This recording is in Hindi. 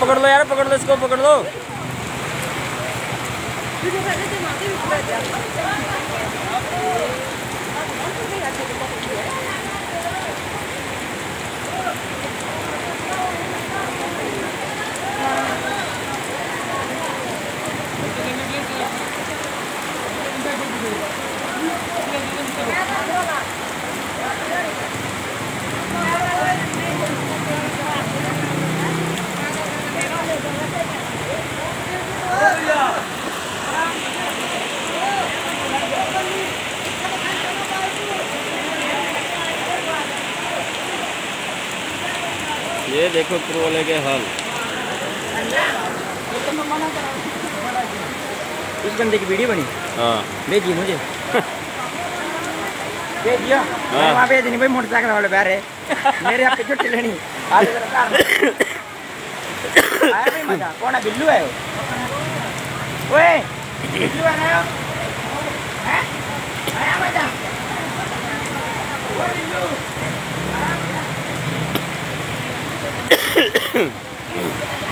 पकड़ लो यार, पकड़ लो इसको, पकड़ लो। ये देखो ट्रोले के हाल। इस बंदे की वीडियो बनी, हाँ भेजिए मुझे। भेजियो, वहाँ भेज नहीं भाई, मोटरसाइकिल वाले बैठ रहे मेरे यहाँ पे छुट्टी लेनी। आज आया भाई मजा। कौन है? बिल्लू है। ओए बिल्लू है ना? हैं? आया मजा। बिल्लू